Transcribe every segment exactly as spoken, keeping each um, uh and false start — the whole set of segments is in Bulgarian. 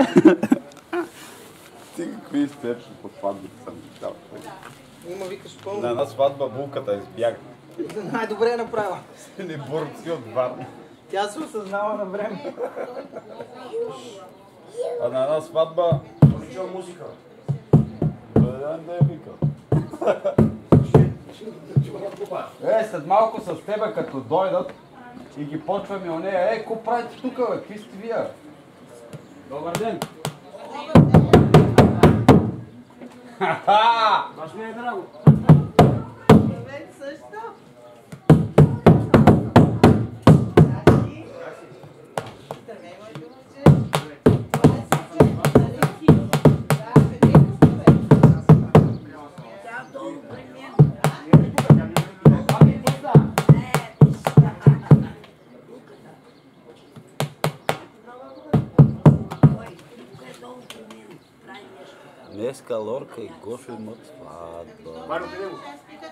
Ти какви изтечи по сватбите съм дал? Има викаш пълно. На една сватба булката избяга. Най-добре е направила. Или бурци от Варна. Тя се осъзнава на време. А на една сватба... Чува музика. Бъден да я вика. Е, след малко с тебе като дойдат и ги почваме о нея. Е, какво правите тук, бе? Какви сте вие? Добър ден! Ха-ха! Баш ми е драго. Здравейте също. Здравей, мой думаче. Днеска Лорка и Гошо имат сватба. Марио, къде го?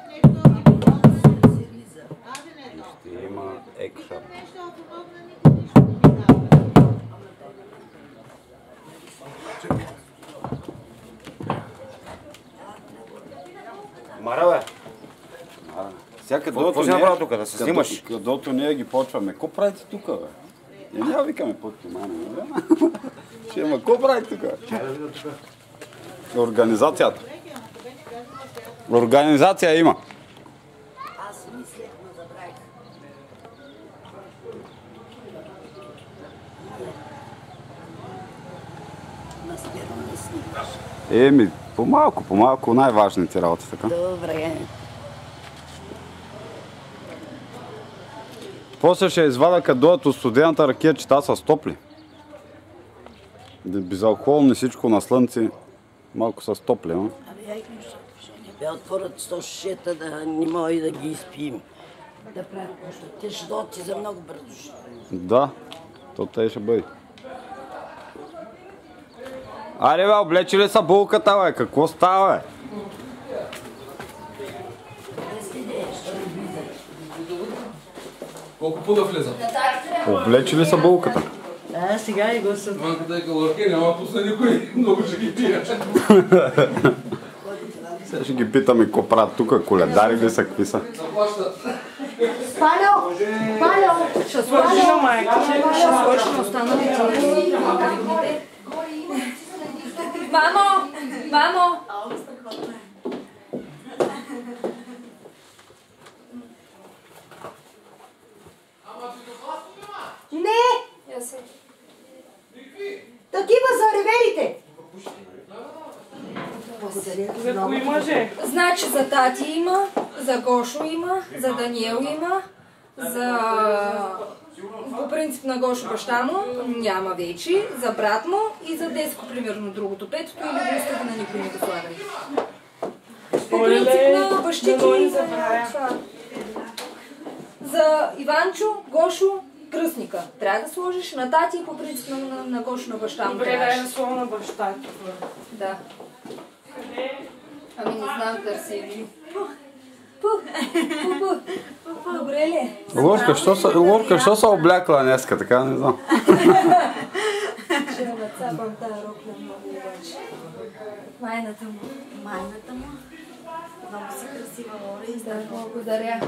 Ще има екшап. Мара, бе. Всяка Какво си направил тук, да се снимаш? Къдото ние ги почваме. Какво правите тук, бе? И няма викаме по-тумане, нали? Ще има, какво правите тук? Чай да видя тук. Организацията. Организация има. Аз мислех, но забравих. Наспирно не снимаш. Еми, по-малко, по-малко най-важните работи, така. Добре. После ще извада като дойдат от студената ракия, че та са стопли. Безалкохолни всичко на слънце, малко са стопли, а? Абе, ай, ще не бе отворят сто шишета, да не мога и да ги изпием. Да правят нещо. Те ще дойдат и за много бързо. Да, то те ще бъде. Аре бе, облечи ли са булката, бе? Какво става, бе? Колко пуда влиза? Облечи ли са булката? Да, сега и го съм. Манката е калорки, няма пусна никой, много ще ги пия. Сега ще ги питаме какво правят тук, коледари ли са, какви са? Заплащат. Палю! Палю! Ще свърши на майка. Ще свърши на останалите. Мамо! Мамо! Не! Такива са ревелите! За кои мъже? Значи за тати има, за Гошо има, за Даниел има, за... По принцип на Гошо баща му няма вече, за брат му и за Деско, примерно другото. Петото или го остави на никой не го слагай. По принцип на бащите... За Иванчо, Гошо, кръстника. Трябва да сложиш на тати и по принцип на, на, на Гошо на баща му. Добре, дай да слова на баща. Да. Ами не знам, търси. Добре ли? Лорка, що са, Лорка, що са облякла днеска, така не знам. Ще нацапам тази рокля много обаче. Майната му. Майната му. Много си красива, Лори. Да, благодаря.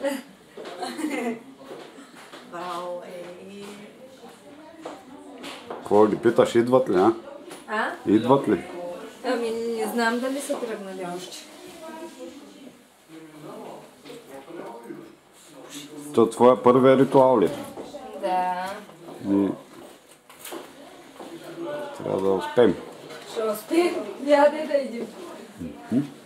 Браво, ей. Какво ги питаш, идват ли, а? А? Идват ли? Ами не знам дали са тръгнали още. То твоя първия ритуал ли? Да. И... Трябва да успеем. Ще успеем. Яде да идем. М-м.